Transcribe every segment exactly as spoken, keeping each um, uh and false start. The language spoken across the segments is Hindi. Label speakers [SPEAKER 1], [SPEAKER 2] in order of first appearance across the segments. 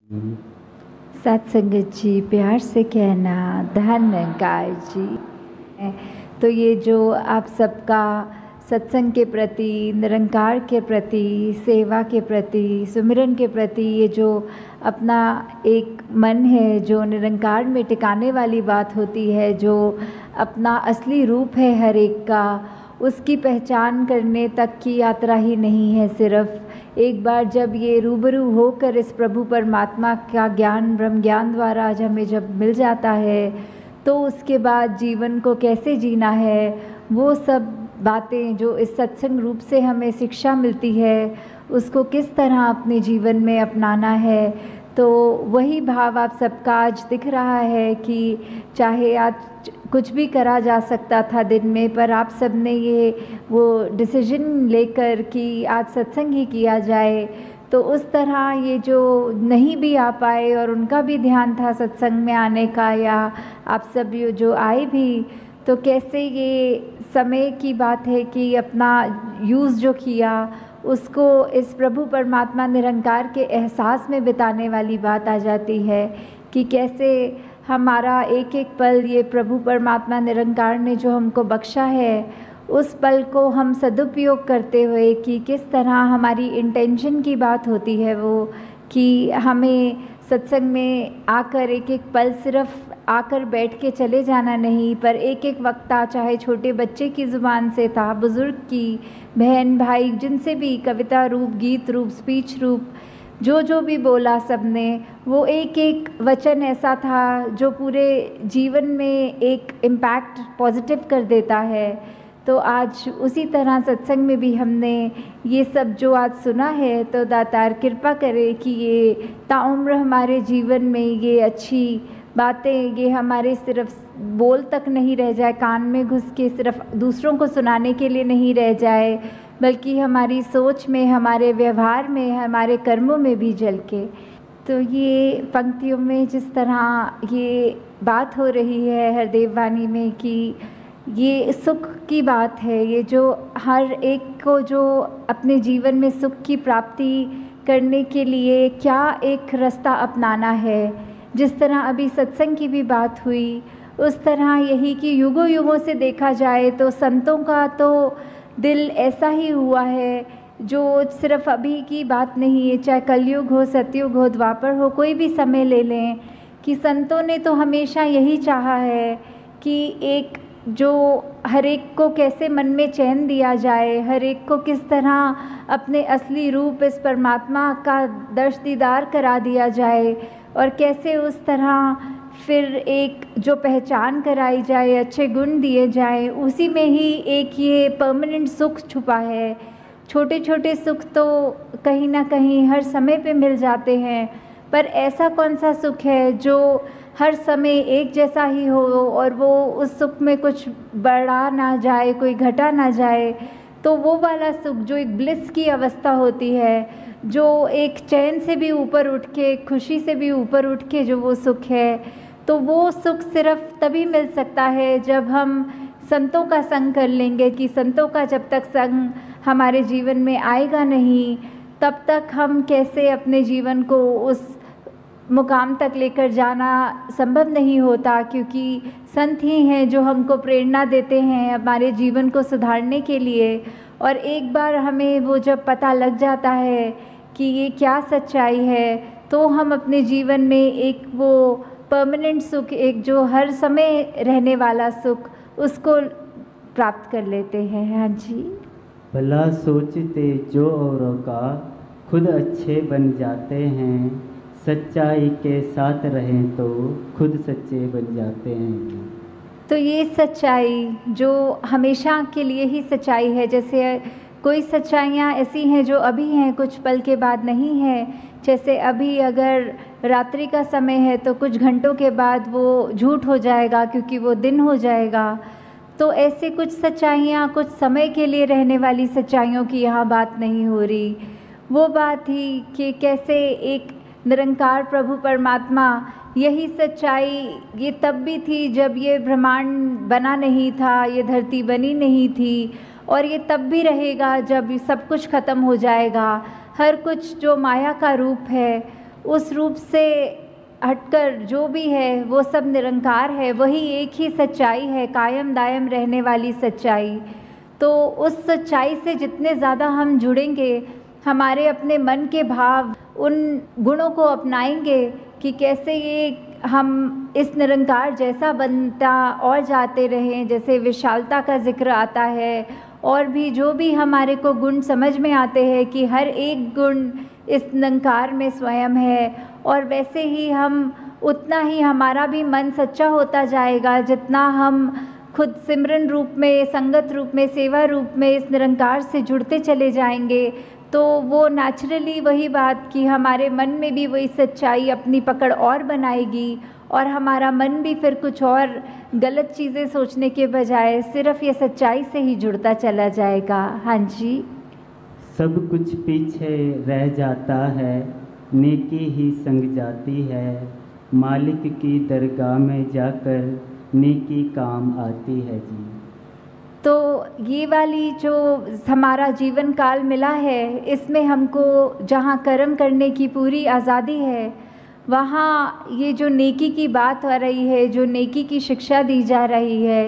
[SPEAKER 1] सत्संगत जी, प्यार से कहना धन निरंकार जी। तो ये जो आप सबका सत्संग के प्रति, निरंकार के प्रति, सेवा के प्रति, सुमिरन के प्रति ये जो अपना एक मन है, जो निरंकार में टिकाने वाली बात होती है, जो अपना असली रूप है हर एक का, उसकी पहचान करने तक की यात्रा ही नहीं है। सिर्फ एक बार जब ये रूबरू होकर इस प्रभु परमात्मा का ज्ञान, ब्रह्म ज्ञान द्वारा आज हमें जब मिल जाता है, तो उसके बाद जीवन को कैसे जीना है, वो सब बातें जो इस सत्संग रूप से हमें शिक्षा मिलती है, उसको किस तरह अपने जीवन में अपनाना है। तो वही भाव आप सबका आज दिख रहा है कि चाहे आज कुछ भी करा जा सकता था दिन में, पर आप सब ने ये वो डिसीजन लेकर कि आज सत्संग ही किया जाए। तो उस तरह ये जो नहीं भी आ पाए और उनका भी ध्यान था सत्संग में आने का, या आप सब ये जो आए भी, तो कैसे ये समय की बात है कि अपना यूज़ जो किया उसको इस प्रभु परमात्मा निरंकार के एहसास में बिताने वाली बात आ जाती है कि कैसे हमारा एक एक पल ये प्रभु परमात्मा निरंकार ने जो हमको बख्शा है, उस पल को हम सदुपयोग करते हुए कि किस तरह हमारी इंटेंशन की बात होती है वो कि हमें सत्संग में आकर एक एक पल सिर्फ आकर बैठ के चले जाना नहीं, पर एक एक वक्ता, चाहे छोटे बच्चे की ज़ुबान से था, बुज़ुर्ग की, बहन भाई, जिनसे भी कविता रूप, गीत रूप, स्पीच रूप, जो जो भी बोला सबने, वो एक एक वचन ऐसा था जो पूरे जीवन में एक इम्पैक्ट पॉजिटिव कर देता है। तो आज उसी तरह सत्संग में भी हमने ये सब जो आज सुना है, तो दातार कृपा करे कि ये ताउम्र हमारे जीवन में ये अच्छी बातें, ये हमारे सिर्फ बोल तक नहीं रह जाए, कान में घुस के सिर्फ दूसरों को सुनाने के लिए नहीं रह जाए, बल्कि हमारी सोच में, हमारे व्यवहार में, हमारे कर्मों में भी झलके। तो ये पंक्तियों में जिस तरह ये बात हो रही है हरदेव वाणी में कि ये सुख की बात है, ये जो हर एक को जो अपने जीवन में सुख की प्राप्ति करने के लिए क्या एक रास्ता अपनाना है, जिस तरह अभी सत्संग की भी बात हुई, उस तरह यही कि युगों युगों से देखा जाए तो संतों का तो दिल ऐसा ही हुआ है जो सिर्फ अभी की बात नहीं है, चाहे कलयुग हो, सतयुग हो, द्वापर हो, कोई भी समय ले लें, कि संतों ने तो हमेशा यही चाहा है कि एक जो हर एक को कैसे मन में चैन दिया जाए, हर एक को किस तरह अपने असली रूप इस परमात्मा का दर्श दीदार करा दिया जाए, और कैसे उस तरह फिर एक जो पहचान कराई जाए, अच्छे गुण दिए जाए, उसी में ही एक ये परमानेंट सुख छुपा है। छोटे छोटे सुख तो कहीं ना कहीं हर समय पे मिल जाते हैं, पर ऐसा कौन सा सुख है जो हर समय एक जैसा ही हो और वो उस सुख में कुछ बढ़ा ना जाए, कोई घटा ना जाए। तो वो वाला सुख जो एक ब्लिस की अवस्था होती है, जो एक चैन से भी ऊपर उठ के, खुशी से भी ऊपर उठ के जो वो सुख है, तो वो सुख सिर्फ तभी मिल सकता है जब हम संतों का संग कर लेंगे। कि संतों का जब तक संग हमारे जीवन में आएगा नहीं, तब तक हम कैसे अपने जीवन को उस मुकाम तक लेकर जाना संभव नहीं होता, क्योंकि संत ही हैं जो हमको प्रेरणा देते हैं हमारे जीवन को सुधारने के लिए। और एक बार हमें वो जब पता लग जाता है कि ये क्या सच्चाई है, तो हम अपने जीवन में एक वो परमानेंट सुख, एक जो हर समय रहने वाला सुख, उसको प्राप्त कर लेते हैं। हाँ जी।
[SPEAKER 2] भला सोचते जो औरों का खुद अच्छे बन जाते हैं, सच्चाई के साथ रहें तो खुद सच्चे बन जाते हैं।
[SPEAKER 1] तो ये सच्चाई जो हमेशा के लिए ही सच्चाई है, जैसे कोई सच्चाइयाँ ऐसी हैं जो अभी हैं, कुछ पल के बाद नहीं है। जैसे अभी अगर रात्रि का समय है तो कुछ घंटों के बाद वो झूठ हो जाएगा, क्योंकि वो दिन हो जाएगा। तो ऐसे कुछ सच्चाइयाँ कुछ समय के लिए रहने वाली सच्चाइयों की यहाँ बात नहीं हो रही। वो बात ही कि कैसे एक निरंकार प्रभु परमात्मा, यही सच्चाई ये तब भी थी जब ये ब्रह्मांड बना नहीं था, ये धरती बनी नहीं थी, और ये तब भी रहेगा जब सब कुछ ख़त्म हो जाएगा। हर कुछ जो माया का रूप है उस रूप से हटकर जो भी है वो सब निरंकार है, वही एक ही सच्चाई है, कायम दायम रहने वाली सच्चाई। तो उस सच्चाई से जितने ज़्यादा हम जुड़ेंगे, हमारे अपने मन के भाव उन गुणों को अपनाएंगे कि कैसे ये हम इस निरंकार जैसा बनता और जाते रहें। जैसे विशालता का जिक्र आता है, और भी जो भी हमारे को गुण समझ में आते हैं कि हर एक गुण इस निरंकार में स्वयं है, और वैसे ही हम उतना ही हमारा भी मन सच्चा होता जाएगा जितना हम खुद सिमरन रूप में, संगत रूप में, सेवा रूप में इस निरंकार से जुड़ते चले जाएंगे। तो वो नेचुरली वही बात कि हमारे मन में भी वही सच्चाई अपनी पकड़ और बनाएगी, और हमारा मन भी फिर कुछ और गलत चीज़ें सोचने के बजाय सिर्फ ये सच्चाई से ही जुड़ता चला जाएगा। हाँ जी।
[SPEAKER 2] सब कुछ पीछे रह जाता है, नेकी ही संग जाती है, मालिक की दरगाह में जाकर नेकी काम आती है जी।
[SPEAKER 1] तो ये वाली जो हमारा जीवन काल मिला है, इसमें हमको जहाँ कर्म करने की पूरी आज़ादी है, वहाँ ये जो नेकी की बात हो रही है, जो नेकी की शिक्षा दी जा रही है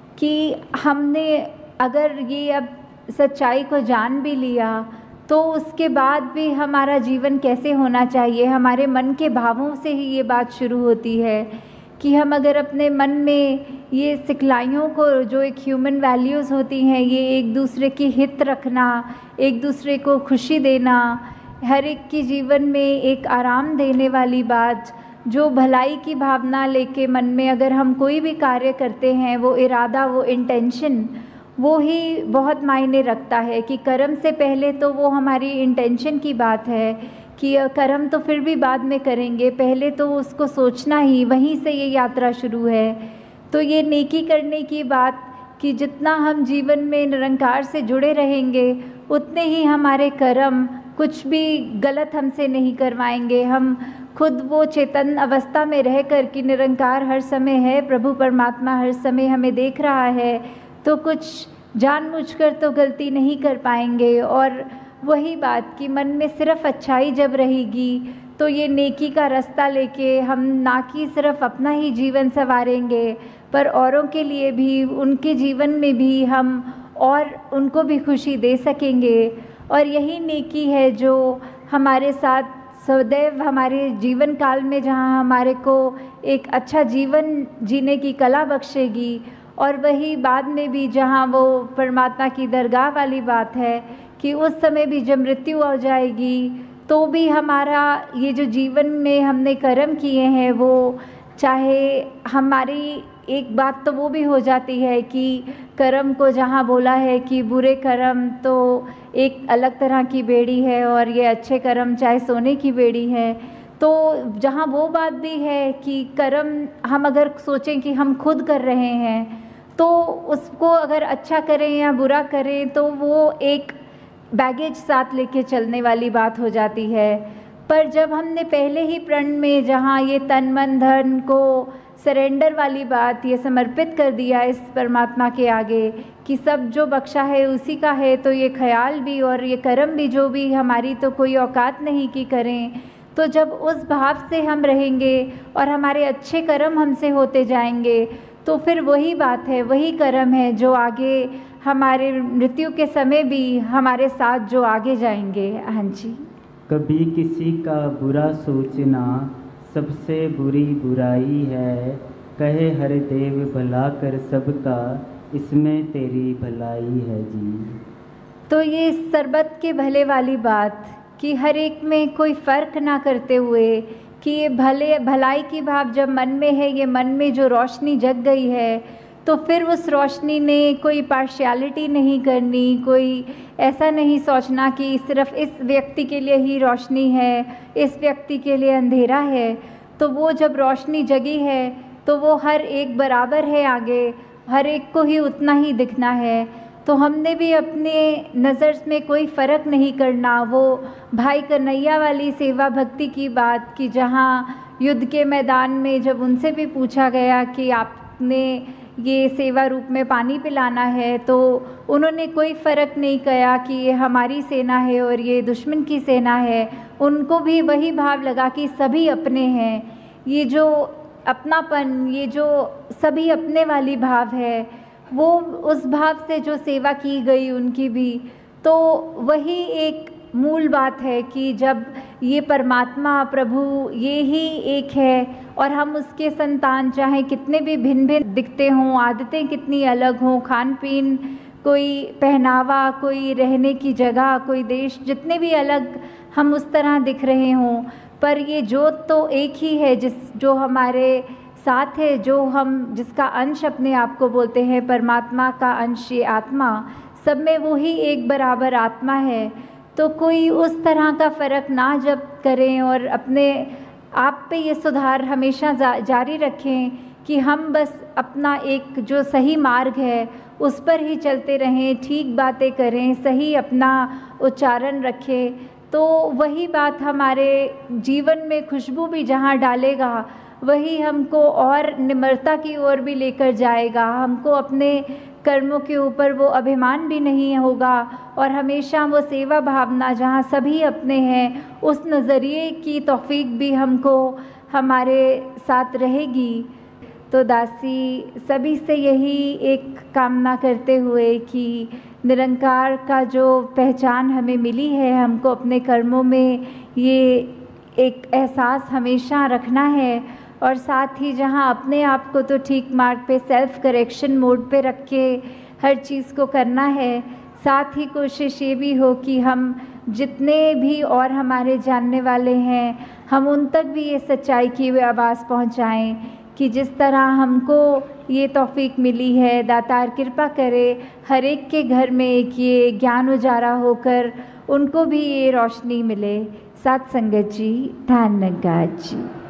[SPEAKER 1] कि हमने अगर ये अब सच्चाई को जान भी लिया तो उसके बाद भी हमारा जीवन कैसे होना चाहिए, हमारे मन के भावों से ही ये बात शुरू होती है कि हम अगर अपने मन में ये सिखलाइयों को, जो एक ह्यूमन वैल्यूज़ होती हैं, ये एक दूसरे की हित रखना, एक दूसरे को खुशी देना, हर एक की जीवन में एक आराम देने वाली बात, जो भलाई की भावना लेके मन में अगर हम कोई भी कार्य करते हैं, वो इरादा, वो इंटेंशन, वो ही बहुत मायने रखता है। कि कर्म से पहले तो वो हमारी इंटेंशन की बात है कि कर्म तो फिर भी बाद में करेंगे, पहले तो उसको सोचना ही, वहीं से ये यात्रा शुरू है। तो ये नेकी करने की बात कि जितना हम जीवन में निरंकार से जुड़े रहेंगे, उतने ही हमारे कर्म कुछ भी गलत हमसे नहीं करवाएंगे। हम खुद वो चेतन अवस्था में रह कर कि निरंकार हर समय है, प्रभु परमात्मा हर समय हमें देख रहा है, तो कुछ जानबूझकर तो गलती नहीं कर पाएंगे। और वही बात कि मन में सिर्फ अच्छाई जब रहेगी तो ये नेकी का रास्ता लेके हम ना कि सिर्फ अपना ही जीवन संवारेंगे, पर औरों के लिए भी, उनके जीवन में भी हम और उनको भी खुशी दे सकेंगे। और यही नेकी है जो हमारे साथ सदैव हमारे जीवन काल में, जहाँ हमारे को एक अच्छा जीवन जीने की कला बख्शेगी, और वही बाद में भी जहाँ वो परमात्मा की दरगाह वाली बात है कि उस समय भी जब मृत्यु हो जाएगी तो भी हमारा ये जो जीवन में हमने कर्म किए हैं, वो चाहे हमारी एक बात तो वो भी हो जाती है कि कर्म को जहाँ बोला है कि बुरे कर्म तो एक अलग तरह की बेड़ी है और ये अच्छे कर्म चाहे सोने की बेड़ी है। तो जहाँ वो बात भी है कि कर्म हम अगर सोचें कि हम खुद कर रहे हैं, तो उसको अगर अच्छा करें या बुरा करें तो वो एक बैगेज साथ लेके चलने वाली बात हो जाती है। पर जब हमने पहले ही प्रण में जहाँ ये तन मन धन को सरेंडर वाली बात, ये समर्पित कर दिया इस परमात्मा के आगे कि सब जो बख्शा है उसी का है, तो ये ख्याल भी और ये कर्म भी जो भी हमारी तो कोई औकात नहीं कि करें। तो जब उस भाव से हम रहेंगे और हमारे अच्छे कर्म हमसे होते जाएंगे, तो फिर वही बात है, वही कर्म है जो आगे हमारे मृत्यु के समय भी हमारे साथ जो आगे जाएंगे। हाँ जी।
[SPEAKER 2] कभी किसी का बुरा सोचना सबसे बुरी बुराई है, कहे हर देव भला कर सबका, इसमें तेरी भलाई है जी।
[SPEAKER 1] तो ये सरबत के भले वाली बात कि हर एक में कोई फ़र्क ना करते हुए कि ये भले भलाई की भाव जब मन में है, ये मन में जो रोशनी जग गई है, तो फिर उस रोशनी ने कोई पार्शियलिटी नहीं करनी, कोई ऐसा नहीं सोचना कि सिर्फ इस व्यक्ति के लिए ही रोशनी है, इस व्यक्ति के लिए अंधेरा है। तो वो जब रोशनी जगी है तो वो हर एक बराबर है, आगे हर एक को ही उतना ही दिखना है। तो हमने भी अपने नज़र में कोई फ़र्क नहीं करना। वो भाई कन्हैया वाली सेवा भक्ति की बात कि जहाँ युद्ध के मैदान में जब उनसे भी पूछा गया कि आपने ये सेवा रूप में पानी पिलाना है, तो उन्होंने कोई फ़र्क नहीं किया कि ये हमारी सेना है और ये दुश्मन की सेना है। उनको भी वही भाव लगा कि सभी अपने हैं। ये जो अपनापन, ये जो सभी अपने वाली भाव है, वो उस भाव से जो सेवा की गई उनकी भी, तो वही एक मूल बात है कि जब ये परमात्मा प्रभु ये ही एक है और हम उसके संतान, चाहे कितने भी भिन्न भिन्न दिखते हों, आदतें कितनी अलग हों, खान पीन, कोई पहनावा, कोई रहने की जगह, कोई देश, जितने भी अलग हम उस तरह दिख रहे हों, पर ये जोत तो एक ही है जिस जो हमारे साथ है, जो हम जिसका अंश अपने आप को बोलते हैं, परमात्मा का अंश ये आत्मा, सब में वही एक बराबर आत्मा है। तो कोई उस तरह का फ़र्क ना जब करें और अपने आप पे ये सुधार हमेशा जा, जारी रखें कि हम बस अपना एक जो सही मार्ग है उस पर ही चलते रहें, ठीक बातें करें, सही अपना उच्चारण रखें, तो वही बात हमारे जीवन में खुशबू भी जहाँ डालेगा वही हमको और निम्रता की ओर भी लेकर जाएगा। हमको अपने कर्मों के ऊपर वो अभिमान भी नहीं होगा और हमेशा वो सेवा भावना जहाँ सभी अपने हैं उस नज़रिए की तौफीक भी हमको हमारे साथ रहेगी। तो दासी सभी से यही एक कामना करते हुए कि निरंकार का जो पहचान हमें मिली है, हमको अपने कर्मों में ये एक एहसास हमेशा रखना है और साथ ही जहाँ अपने आप को तो ठीक मार्ग पे सेल्फ करेक्शन मोड पे रख के हर चीज़ को करना है, साथ ही कोशिश ये भी हो कि हम जितने भी और हमारे जानने वाले हैं हम उन तक भी ये सच्चाई की हुई आवाज़ पहुँचाएँ कि जिस तरह हमको ये तौफीक मिली है, दातार कृपा करे हर एक के घर में एक ये ज्ञान उजारा होकर उनको भी ये रोशनी मिले। सत्संगत जी, धन्यवाद जी।